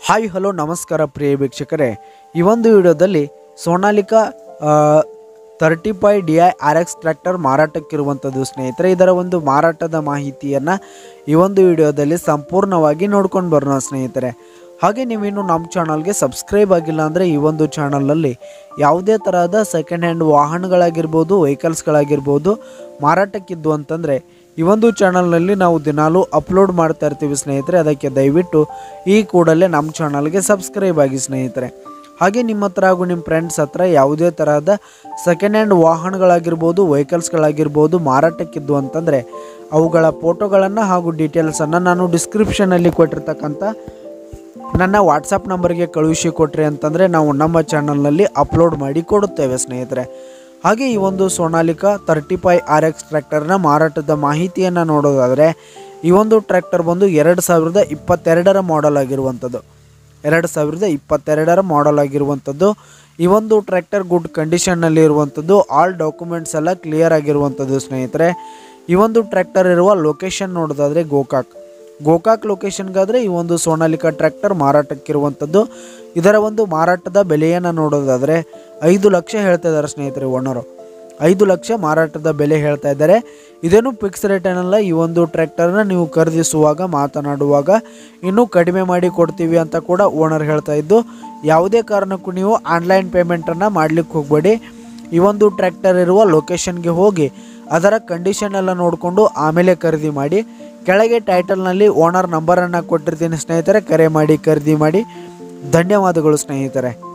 Hi hello ನಮಸ್ಕಾರ ಪ್ರಿಯ ವೀಕ್ಷಕರೇ, ಈ ಒಂದು ವಿಡಿಯೋದಲ್ಲಿ ಸೋನಾಲಿಕಾ 35DI RX ಟ್ರ್ಯಾಕ್ಟರ್ ಮಾರಾಟಕ್ಕಿರುವಂಥದ್ದು ಸ್ನೇಹಿತರೆ. ಇದರ ಒಂದು ಮಾರಾಟದ ಮಾಹಿತಿಯನ್ನು ಈ ಒಂದು ವಿಡಿಯೋದಲ್ಲಿ ಸಂಪೂರ್ಣವಾಗಿ ನೋಡ್ಕೊಂಡು ಬರೋಣ ಸ್ನೇಹಿತರೆ. ಹಾಗೆ ನೀವಿನ್ನು ನಮ್ಮ ಚಾನಲ್ಗೆ ಸಬ್ಸ್ಕ್ರೈಬ್ ಆಗಿಲ್ಲ ಅಂದರೆ ಈ ಒಂದು ಚಾನಲಲ್ಲಿ ಯಾವುದೇ ತರಹದ ಸೆಕೆಂಡ್ ಹ್ಯಾಂಡ್ ವಾಹನಗಳಾಗಿರ್ಬೋದು, ವೆಹಿಕಲ್ಸ್ಗಳಾಗಿರ್ಬೋದು ಮಾರಾಟಕ್ಕಿದ್ದು ಅಂತಂದರೆ ಈ ಒಂದು ಚಾನಲ್ನಲ್ಲಿ ನಾವು ದಿನಾಲೂ ಅಪ್ಲೋಡ್ ಮಾಡ್ತಾ ಇರ್ತೀವಿ ಸ್ನೇಹಿತರೆ. ಅದಕ್ಕೆ ದಯವಿಟ್ಟು ಈ ಕೂಡಲೇ ನಮ್ಮ ಚಾನಲ್ಗೆ ಸಬ್ಸ್ಕ್ರೈಬ್ ಆಗಿ ಸ್ನೇಹಿತರೆ. ಹಾಗೆ ನಿಮ್ಮ ಹತ್ರ ಹಾಗೂ ನಿಮ್ಮ ಫ್ರೆಂಡ್ಸ್ ಹತ್ರ ಯಾವುದೇ ತರಹದ ಸೆಕೆಂಡ್ ಹ್ಯಾಂಡ್ ವಾಹನಗಳಾಗಿರ್ಬೋದು, ವೆಹಿಕಲ್ಸ್ಗಳಾಗಿರ್ಬೋದು ಮಾರಾಟಕ್ಕಿದ್ದು ಅಂತಂದರೆ ಅವುಗಳ ಫೋಟೋಗಳನ್ನು ಹಾಗೂ ಡೀಟೇಲ್ಸನ್ನು ನಾನು ಡಿಸ್ಕ್ರಿಪ್ಷನಲ್ಲಿ ಕೊಟ್ಟಿರ್ತಕ್ಕಂಥ ನನ್ನ ವಾಟ್ಸಪ್ ನಂಬರ್ಗೆ ಕಳುಹಿಸಿ ಕೊಟ್ರಿ ಅಂತಂದರೆ ನಾವು ನಮ್ಮ ಚಾನಲ್ನಲ್ಲಿ ಅಪ್ಲೋಡ್ ಮಾಡಿ ಕೊಡುತ್ತೇವೆ ಸ್ನೇಹಿತರೆ. ಹಾಗೆ ಈ ಒಂದು ಸೋನಾಲಿಕಾ 35 RX ಟ್ರ್ಯಾಕ್ಟರ್ನ ಮಾರಾಟದ ಮಾಹಿತಿಯನ್ನು ನೋಡೋದಾದರೆ ಈ ಒಂದು ಟ್ರ್ಯಾಕ್ಟರ್ ಬಂದು 2022ರ ಮಾಡೆಲ್ ಆಗಿರುವಂಥದ್ದು. 2022ರ ಮಾಡೆಲ್ ಆಗಿರುವಂಥದ್ದು. ಈ ಒಂದು ಟ್ರ್ಯಾಕ್ಟರ್ ಗುಡ್ ಕಂಡೀಷನ್ನಲ್ಲಿ ಇರುವಂಥದ್ದು. ಆಲ್ ಡಾಕ್ಯುಮೆಂಟ್ಸ್ ಎಲ್ಲ ಕ್ಲಿಯರ್ ಆಗಿರುವಂಥದ್ದು ಸ್ನೇಹಿತರೆ. ಈ ಒಂದು ಟ್ರ್ಯಾಕ್ಟರ್ ಇರುವ ಲೊಕೇಶನ್ ನೋಡೋದಾದರೆ ಗೋಕಾಕ್ ಲೊಕೇಶನ್ಗಾದರೆ ಈ ಒಂದು ಸೋನಾಲಿಕಾ ಟ್ರ್ಯಾಕ್ಟರ್ ಮಾರಾಟಕ್ಕಿರುವಂಥದ್ದು. ಇದರ ಒಂದು ಮಾರಾಟದ ಬೆಲೆಯನ್ನು ನೋಡೋದಾದರೆ 5 ಲಕ್ಷ ಹೇಳ್ತಾ ಇದ್ದಾರೆ ಸ್ನೇಹಿತರೆ. ಓನರು 5 ಲಕ್ಷ ಮಾರಾಟದ ಬೆಲೆ ಹೇಳ್ತಾ ಇದ್ದಾರೆ. ಇದೇನು ಫಿಕ್ಸ್ ರೇಟ್ ಏನಲ್ಲ. ಈ ಒಂದು ಟ್ರ್ಯಾಕ್ಟರ್ನ ನೀವು ಖರೀದಿಸುವಾಗ ಮಾತನಾಡುವಾಗ ಇನ್ನೂ ಕಡಿಮೆ ಮಾಡಿ ಕೊಡ್ತೀವಿ ಅಂತ ಕೂಡ ಓನರ್ ಹೇಳ್ತಾ ಇದ್ದು, ಯಾವುದೇ ಕಾರಣಕ್ಕೂ ನೀವು ಆನ್ಲೈನ್ ಪೇಮೆಂಟನ್ನು ಮಾಡಲಿಕ್ಕೆ ಹೋಗಬೇಡಿ. ಈ ಒಂದು ಟ್ರ್ಯಾಕ್ಟರ್ ಇರುವ ಲೊಕೇಶನ್ಗೆ ಹೋಗಿ ಅದರ ಕಂಡೀಷನ್ ಎಲ್ಲ ನೋಡಿಕೊಂಡು ಆಮೇಲೆ ಖರೀದಿ ಮಾಡಿ. ಕೆಳಗೆ ಟೈಟಲ್ನಲ್ಲಿ ಓನರ್ ನಂಬರನ್ನು ಕೊಟ್ಟಿರ್ತೀನಿ ಸ್ನೇಹಿತರೆ, ಕರೆ ಮಾಡಿ ಖರೀದಿ ಮಾಡಿ. ಧನ್ಯವಾದಗಳು ಸ್ನೇಹಿತರೆ.